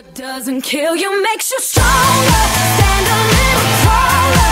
What doesn't kill you makes you stronger. Stand a little taller.